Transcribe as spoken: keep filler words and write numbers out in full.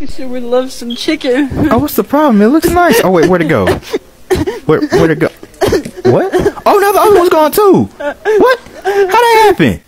You sure would love some chicken. Oh, what's the problem? It looks nice. Oh wait, where'd it go? Where where'd it go? What? Oh no, the other one's gone too. What? How'd that happen?